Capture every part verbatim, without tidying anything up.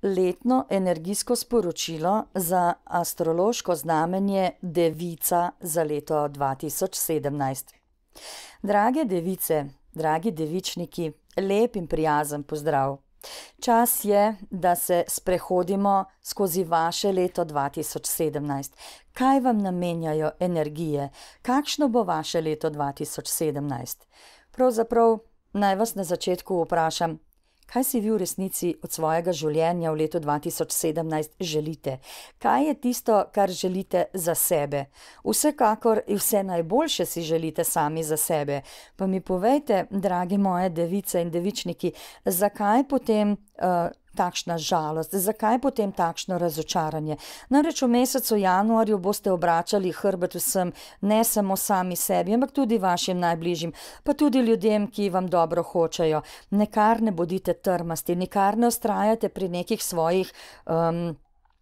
letno energijsko sporočilo za astrološko znamenje Devica za leto dva tisoč sedemnajst. Drage device, dragi devičniki, lep in prijazen pozdrav. Čas je, da se sprehodimo skozi vaše leto dva tisoč sedemnajst. Kaj vam namenjajo energije? Kakšno bo vaše leto dva tisoč sedemnajst? Pravzaprav naj vas na začetku vprašam, kaj si vi v resnici od svojega življenja v letu dva tisoč sedemnajst želite? Kaj je tisto, kar želite za sebe? Vsekakor in vse najboljše si želite sami za sebe. Pa mi povejte, drage moje device in devičniki, zakaj potem uh, takšna žalost, zakaj potem takšno razočaranje? Namreč v mesecu januarju boste obračali hrbet vsem, ne samo sami sebi, ampak tudi vašim najbližjim, pa tudi ljudem, ki vam dobro hočejo. Nikar ne bodite trmasti, nikar ne vztrajate pri nekih svojih um,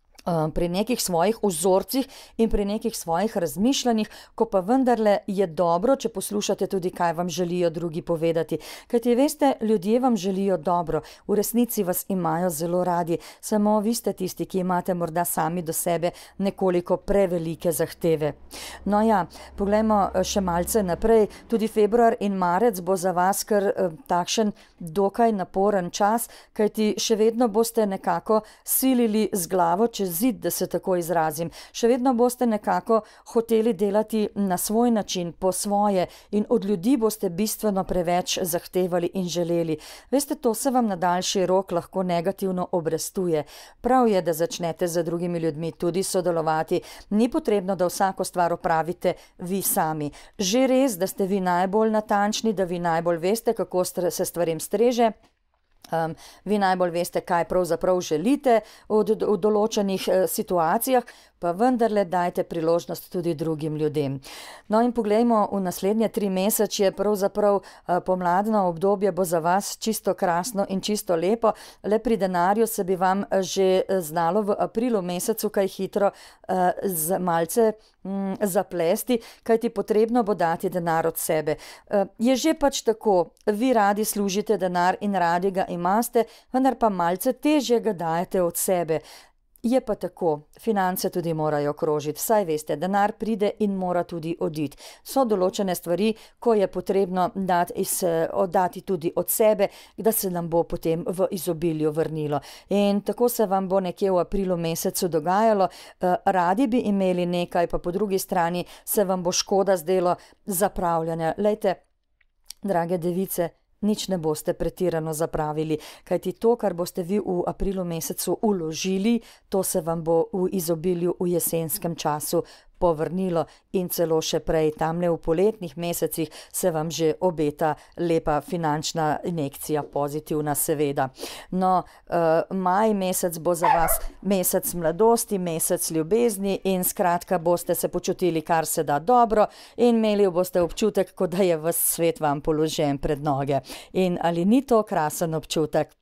pri nekih svojih vzorcih in pri nekih svojih razmišljanjih, ko pa vendarle je dobro, če poslušate tudi, kaj vam želijo drugi povedati. Kajti veste, ljudje vam želijo dobro, v resnici vas imajo zelo radi, samo vi ste tisti, ki imate morda sami do sebe nekoliko prevelike zahteve. No ja, poglejmo še malce naprej, tudi februar in marec bo za vas kar eh, takšen dokaj naporen čas, kajti še vedno boste nekako silili z glavo čez zid, da se tako izrazim. Še vedno boste nekako hoteli delati na svoj način, po svoje, in od ljudi boste bistveno preveč zahtevali in želeli. Veste, to se vam na daljši rok lahko negativno obrestuje. Prav je, da začnete z drugimi ljudmi tudi sodelovati. Ni potrebno, da vsako stvar opravite vi sami. Že res, da ste vi najbolj natančni, da vi najbolj veste, kako se stvarem streže. Um, vi najbolj veste, kaj pravzaprav želite v, v določenih uh, situacijah, pa vendarle dajte priložnost tudi drugim ljudem. No in poglejmo v naslednje tri mesečje, pravzaprav uh, pomladno obdobje bo za vas čisto krasno in čisto lepo, le pri denarju se bi vam že znalo v aprilu mesecu kaj hitro uh, z malce mm, zaplesti, kajti potrebno bo dati denar od sebe. Uh, je že pač tako, vi radi služite denar in radi ga imate, vendar pa malce težje ga dajete od sebe. Je pa tako, finance tudi morajo krožiti, vsaj veste, denar pride in mora tudi oditi. So določene stvari, ko je potrebno dati, iz, oddati tudi od sebe, da se nam bo potem v izobilju vrnilo. In tako se vam bo nekje v aprilu mesecu dogajalo, radi bi imeli nekaj, pa po drugi strani se vam bo škoda zdelo zapravljanja. Lejte, drage device, nič ne boste pretirano zapravili, kajti to, kar boste vi v aprilu mesecu uložili, to se vam bo v izobilju v jesenskem času povrnilo in celo še prej, tamle v poletnih mesecih se vam že obeta lepa finančna injekcija, pozitivna seveda. No, uh, maj mesec bo za vas mesec mladosti, mesec ljubezni in skratka boste se počutili kar se da dobro in imeli boste občutek, kot da je ves svet vam položen pred noge. In ali ni to krasen občutek?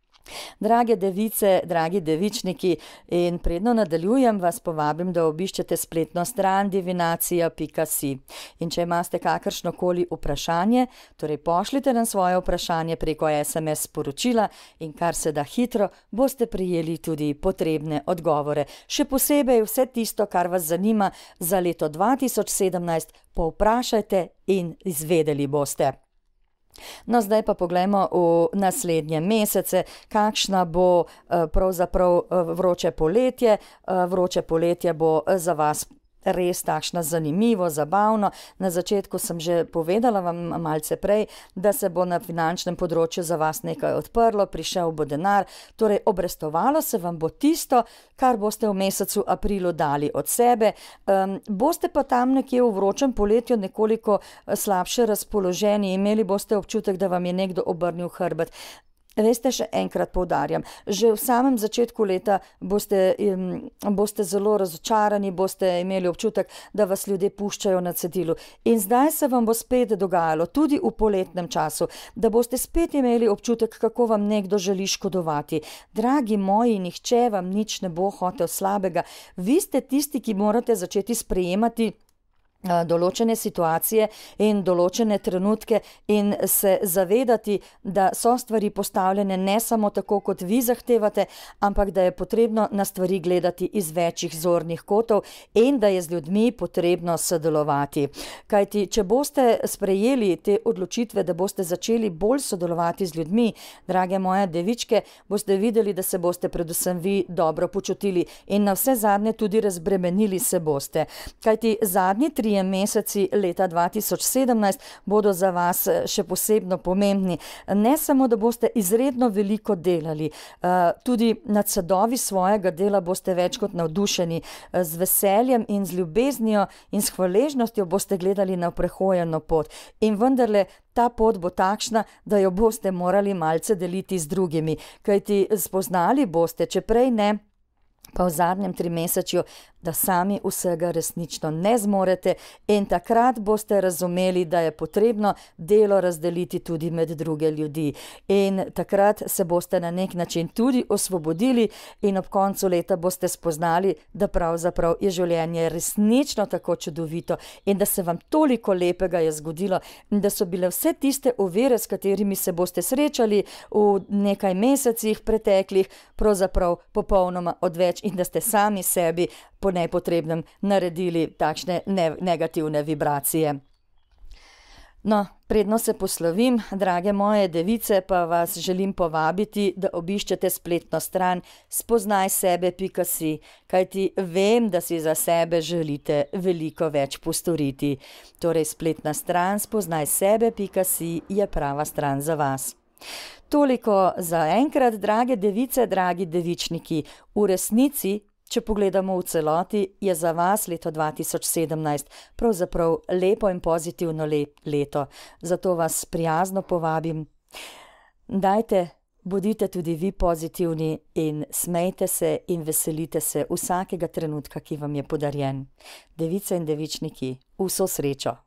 Drage device, dragi devičniki, in predno nadaljujem, vas povabim, da obiščete spletno stran divinacija pika si. In če imate kakršnokoli vprašanje, torej pošljite nam svoje vprašanje preko es em es sporočila in kar se da hitro boste prijeli tudi potrebne odgovore. Še posebej vse tisto, kar vas zanima za leto dva tisoč sedemnajst, povprašajte in izvedeli boste. No, zdaj pa poglejmo v naslednje mesece, kakšna bo pravzaprav vroče poletje. Vroče poletje bo za vas res takšna zanimivo, zabavno. Na začetku sem že povedala vam malce prej, da se bo na finančnem področju za vas nekaj odprlo, prišel bo denar, torej obrestovalo se vam bo tisto, kar boste v mesecu aprilu dali od sebe. Um, boste pa tam nekje v vročem poletju nekoliko slabše razpoloženi, imeli boste občutek, da vam je nekdo obrnil hrbet. Veste, še enkrat poudarjam, že v samem začetku leta boste, um, boste zelo razočarani, boste imeli občutek, da vas ljudje puščajo na cedilu. In zdaj se vam bo spet dogajalo, tudi v poletnem času, da boste spet imeli občutek, kako vam nekdo želi škodovati. Dragi moji, nihče vam nič ne bo hotel slabega. Vi ste tisti, ki morate začeti sprejemati določene situacije in določene trenutke in se zavedati, da so stvari postavljene ne samo tako, kot vi zahtevate, ampak da je potrebno na stvari gledati iz večjih zornih kotov in da je z ljudmi potrebno sodelovati. Kajti, če boste sprejeli te odločitve, da boste začeli bolj sodelovati z ljudmi, drage moje devičke, boste videli, da se boste predvsem vi dobro počutili in na vse zadnje tudi razbremenili se boste. Kajti zadnji tri meseci leta dva tisoč sedemnajst bodo za vas še posebno pomembni. Ne samo, da boste izredno veliko delali, tudi nad sadovi svojega dela boste več kot navdušeni. Z veseljem in z ljubeznijo in s hvaležnostjo boste gledali na prehojeno pot. In vendarle ta pot bo takšna, da jo boste morali malce deliti z drugimi. Kajti spoznali boste, če prej ne, pa v zadnjem trimesečju, da sami vsega resnično ne zmorete in takrat boste razumeli, da je potrebno delo razdeliti tudi med druge ljudi. In takrat se boste na nek način tudi osvobodili in ob koncu leta boste spoznali, da pravzaprav je življenje resnično tako čudovito in da se vam toliko lepega je zgodilo in da so bile vse tiste ovire, s katerimi se boste srečali v nekaj mesecih preteklih, pravzaprav popolnoma odveč in da ste sami sebi po nepotrebnem naredili takšne ne negativne vibracije. No, predno se poslovim, drage moje device, pa vas želim povabiti, da obiščete spletno stran spoznaj sebe pika si, kajti vem, da si za sebe želite veliko več postoriti. Torej, spletna stran spoznaj sebe pika si je prava stran za vas. Toliko za enkrat, drage device, dragi devičniki. V resnici, če pogledamo v celoti, je za vas leto dva tisoč sedemnajst pravzaprav lepo in pozitivno leto. Zato vas prijazno povabim. Dajte, bodite tudi vi pozitivni in smejte se in veselite se vsakega trenutka, ki vam je podarjen. Device in devičniki, vso srečo!